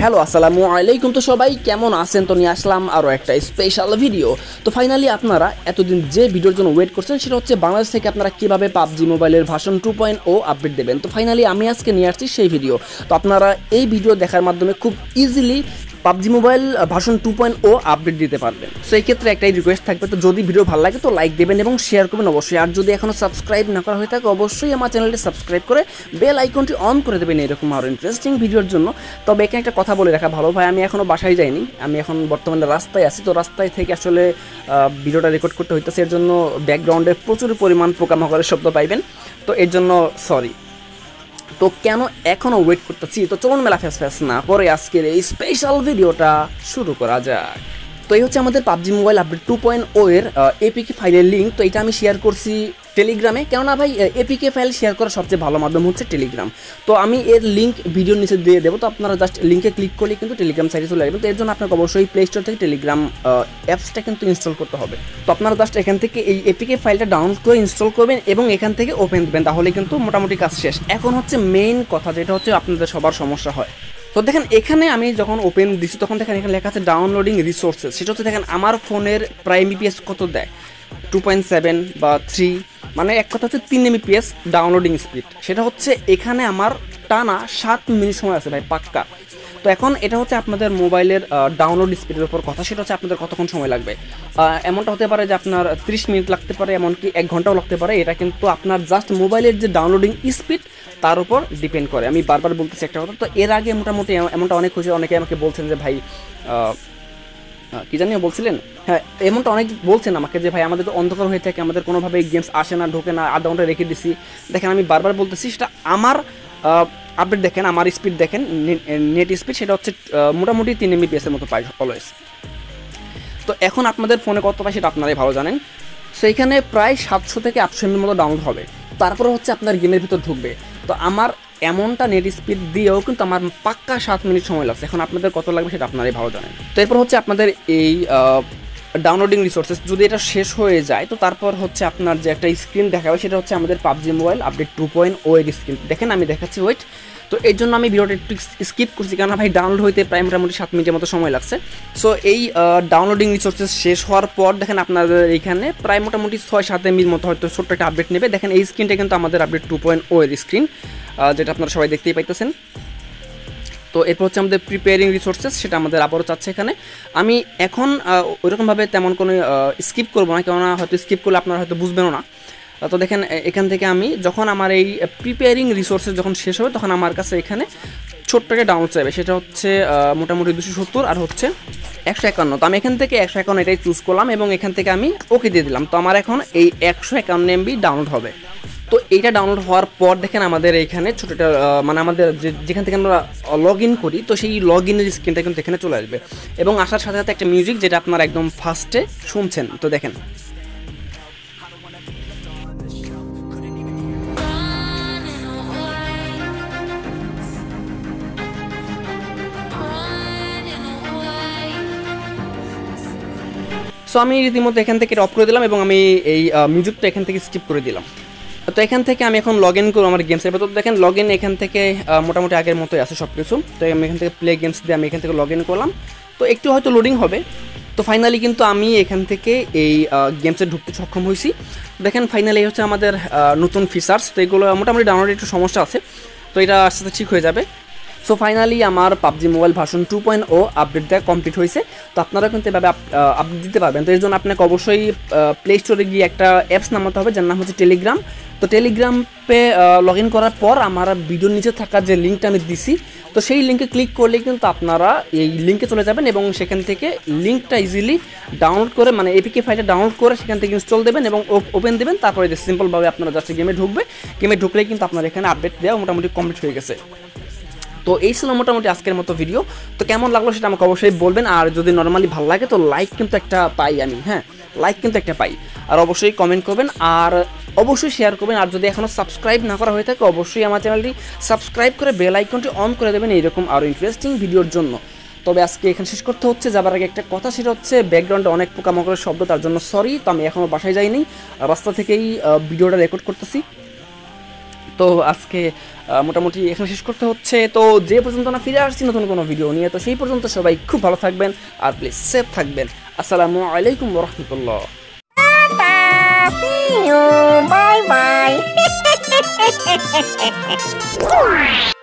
Hello আসসালামু আলাইকুম। তো সবাই কেমন আছেন? তো নিয়ে আসলাম আরও একটা স্পেশাল ভিডিও। তো ফাইনালি আপনারা এতদিন যে ভিডিওর জন্য ওয়েট করছেন সেটা হচ্ছে বাংলাদেশ থেকে আপনারা কীভাবে পাবজি মোবাইলের ভার্সন 2.0 আপডেট দেবেন। তো ফাইনালি আমি আজকে নিয়ে আসছি সেই ভিডিও। তো আপনারা এই ভিডিও দেখার মাধ্যমে খুব easily PUBG mobile version 2.0 update দিতে পারবেন। সো এই ক্ষেত্রে একটাই রিকোয়েস্ট থাকবে, তো যদি ভিডিও ভালো লাগে তো লাইক দেবেন এবং শেয়ার করবেন অবশ্যই। আর যদি এখনও সাবস্ক্রাইব না করা হয়ে থাকে অবশ্যই আমার চ্যানেলটি সাবস্ক্রাইব করে বেল আইকনটি অন করে দেবেন এরকম আরও ইন্টারেস্টিং ভিডিওর জন্য। তবে এখানে একটা কথা বলে রাখা ভালো ভাই, আমি এখনও বাসায় যাইনি, আমি এখন বর্তমানে রাস্তায় আছি। তো রাস্তায় থেকে আসলে ভিডিওটা রেকর্ড করতে হইতেছে, এর জন্য ব্যাকগ্রাউন্ডে প্রচুর পরিমাণ পোকামাকড়ের শব্দ পাইবেন, তো এর জন্য সরি। তো কেন এখনও ওয়েট করতেছি, তো চলুন মেলা ফ্যাস না করে আজকের এই স্পেশাল ভিডিওটা শুরু করা যাক। তো এই হচ্ছে আমাদের পাবজি মোবাইল আপডেট 2.0 এর এপিকে ফাইলের লিঙ্ক। তো এটা আমি শেয়ার করছি টেলিগ্রামে, কেননা ভাই এপিকে ফাইল শেয়ার করার সবচেয়ে ভালো মাধ্যম হচ্ছে টেলিগ্রাম। তো আমি এর লিঙ্ক ভিডিওর নিচে দিয়ে দেবো, তো আপনারা জাস্ট লিঙ্কে ক্লিক করলে কিন্তু টেলিগ্রাম সাইটে চলে আসবেন। তো এর জন্য আপনাকে অবশ্যই প্লে স্টোর থেকে টেলিগ্রাম অ্যাপসটা কিন্তু ইনস্টল করতে হবে। তো আপনারা জাস্ট এখান থেকে এই এপিকে ফাইলটা ডাউনলোড করে ইনস্টল করবেন এবং এখান থেকে ওপেন দেবেন, তাহলে কিন্তু মোটামুটি কাজ শেষ। এখন হচ্ছে মেইন কথা, যেটা হচ্ছে আপনাদের সবার সমস্যা হয়। তো দেখেন এখানে আমি যখন ওপেন দিচ্ছি তখন দেখেন এখানে লেখা আছে ডাউনলোডিং রিসোর্সেস। সেটা হচ্ছে দেখেন আমার ফোনের প্রায় এমবিপিএস কত দেয়, 2.7 বা 3, মানে এক কথা হচ্ছে 3 এমবিপিএস ডাউনলোডিং স্পিড। সেটা হচ্ছে এখানে আমার টানা 7 মিনিট সময় আছে ভাই, পাক্কা। তো এখন এটা হচ্ছে আপনাদের মোবাইলের ডাউনলোড স্পিডের উপর কথা, সেটা হচ্ছে আপনাদের কতক্ষণ সময় লাগবে। এমনটা হতে পারে যে আপনার 30 মিনিট লাগতে পারে, এমনকি 1 ঘন্টাও লাগতে পারে। এটা কিন্তু আপনার জাস্ট মোবাইলের যে ডাউনলোডিং স্পিড তার উপর ডিপেন্ড করে। আমি বারবার বলতেছি একটা কথা। তো এর আগে মোটামুটি এমনটা অনেকে আমাকে বলছেন যে ভাই কি জানিও বলছিলেন, হ্যাঁ এমনটা অনেক বলছেন আমাকে যে ভাই আমাদের তো অন্ধকার হয়ে থাকে, আমাদের কোনোভাবে গেমস আসে না, ঢোকে না, আধা ঘন্টা রেখে দিছি। দেখেন আমি বারবার বলতেছি, সেটা আমার আপডেট দেখেন, আমার স্পিড দেখেন, নেট স্পিড সেটা হচ্ছে মোটামুটি 3 এমবিপিএসের মতো পাই অলওয়েজ। তো এখন আপনাদের ফোনে কত পাই সেটা আপনারাই ভালো জানেন। সেইখানে প্রায় 700 থেকে 800 এমবির মতো ডাউনলোড হবে, তারপরে হচ্ছে আপনার গেমের ভিতর ঢুকবে। তো আমার এমনটা নেট স্পিড দিয়েও কিন্তু আমার পাক্কা 7 মিনিট সময় লাগছে। এখন আপনাদের কত লাগবে সেটা আপনারাই ভালো জানেন। তো এরপর হচ্ছে আপনাদের এই ডাউনলোডিং রিসোর্সেস যদি এটা শেষ হয়ে যায়, তো তারপর হচ্ছে আপনার যে একটা স্ক্রিন দেখাবে সেটা হচ্ছে আমাদের পাবজি মোবাইল আপডেট 2.0 এর স্ক্রিন। দেখেন আমি দেখাচ্ছি, ওয়েট। তো এর জন্য আমি ভিডিওটা একটু স্কিপ করছি, কারণ ভাই ডাউনলোড হইতে প্রায় মোটামুটি 7 মিনিটের মতো সময় লাগছে। সো এই ডাউনলোডিং রিসোর্সেস শেষ হওয়ার পর দেখেন আপনাদের এইখানে প্রায় মোটামুটি 6-7 এমবির মতো হয়তো ছোট্ট একটা আপডেট নেবে। দেখেন এই স্ক্রিনটা কিন্তু আমাদের আপডেট 2.0 এর স্ক্রিন, যেটা আপনারা সবাই দেখতেই পাইতেছেন। তো এরপর হচ্ছে আমাদের প্রিপেয়ারিং রিসোর্সেস, সেটা আমাদের আবারও চাচ্ছে এখানে। আমি এখন ওইরকমভাবে তেমন কোনো স্কিপ করবো না, কেননা হয়তো স্কিপ করলে আপনারা হয়তো বুঝবেনও না। তো দেখেন এখান থেকে আমি যখন আমার এই প্রিপেয়ারিং রিসোর্সেস যখন শেষ হবে তখন আমার কাছে এখানে ছোট্ট একটা ডাউনলোড চাইবে, সেটা হচ্ছে মোটামুটি 270 আর হচ্ছে 151। তো আমি এখান থেকে 151 এটাই চুজ করলাম এবং এখান থেকে আমি ওকে দিয়ে দিলাম। তো আমার এখন এই 151 এমবি ডাউনলোড হবে। তো এইটা ডাউনলোড হওয়ার পর দেখেন আমাদের এইখানে ছোটোটা মানে আমাদের যেখান থেকে আমরা লগ ইন করি, তো সেই লগ ইনের স্ক্রিনটা কিন্তু এখানে চলে আসবে এবং আসার সাথে সাথে একটা মিউজিক, যেটা আপনারা একদম ফার্স্টে শুনছেন। তো দেখেন সো আমি রীতিমতো এখান থেকে অফ করে দিলাম এবং আমি এই মিউজিকটা এখান থেকে স্কিপ করে দিলাম। তো এখান থেকে আমি এখন লগ ইন করবো আমার গেমসের ভেতর। দেখেন লগ ইন এখান থেকে মোটামুটি আগের মতোই আছে সব কিছু। তো আমি এখান থেকে প্লে গেমস দিয়ে আমি এখান থেকে লগ ইন করলাম। তো একটু হয়তো লোডিং হবে। তো ফাইনালি কিন্তু আমি এখান থেকে এই গেমসে ঢুকতে সক্ষম হয়েছি। দেখেন ফাইনালি হচ্ছে আমাদের নতুন ফিচার্স। তো এগুলো মোটামুটি ডাউনলোডে একটু সমস্যা আছে, তো এটা আস্তে আস্তে ঠিক হয়ে যাবে। সো ফাইনালি আমার পাবজি মোবাইল ভার্সন 2.0 আপডেট দেওয়া কমপ্লিট হয়েছে। তো আপনারা কিন্তু এভাবে আপডেট দিতে পারবেন। তো এর জন্য আপনাকে অবশ্যই প্লে স্টোরে গিয়ে একটা অ্যাপস নামাতে হবে, যার নাম হচ্ছে টেলিগ্রাম। তো টেলিগ্রামে লগ ইন করার পর আমার ভিডিওর নিচে থাকা যে লিঙ্কটা আমি দিছি, তো সেই লিঙ্কে ক্লিক করলেই কিন্তু আপনারা এই লিঙ্কে চলে যাবেন এবং সেখান থেকে লিঙ্কটা ইজিলি ডাউনলোড করে, মানে এপিকে ফাইলটা ডাউনলোড করে সেখান থেকে ইনস্টল দেবেন এবং ওপেন দেবেন। তারপরে সিম্পলভাবে আপনারা জাস্ট গেমে ঢুকবে, গেমে ঢুকলেই কিন্তু আপনার এখানে আপডেট দেওয়া মোটামুটি কমপ্লিট হয়ে গেছে। তো এই ছিল মোটামুটি আজকের মতো ভিডিও। তো কেমন লাগলো সেটা আমাকে অবশ্যই বলবেন। আর যদি নর্মালি ভালো লাগে তো লাইক কিন্তু একটা পাই আমি, হ্যাঁ লাইক কিন্তু একটা পাই। আর অবশ্যই কমেন্ট করবেন আর অবশ্যই শেয়ার করবেন। আর যদি এখনও সাবস্ক্রাইব না করা হয়ে থাকে অবশ্যই আমার চ্যানেলটি সাবস্ক্রাইব করে বেল আইকনটি অন করে দেবেন এইরকম আরও ইন্টারেস্টিং ভিডিওর জন্য। তবে আজকে এখানে শেষ করতে হচ্ছে, যাবার আগে একটা কথা, সেটা হচ্ছে ব্যাকগ্রাউন্ডে অনেক পোকামাকড়ের শব্দ, তার জন্য সরি। তো আমি এখনও বাসায় যাইনি, রাস্তা থেকেই ভিডিওটা রেকর্ড করতেছি। তো আজকে মোটামুটি এখানে শেষ করতে হচ্ছে। তো যে পর্যন্ত না ফিরে আসছি নতুন কোনো ভিডিও নিয়ে, তো সেই পর্যন্ত সবাই খুব ভালো থাকবেন আর প্লিজ সেফ থাকবেন। আসসালামু আলাইকুম ওয়া রাহমাতুল্লাহ। See you. Bye bye.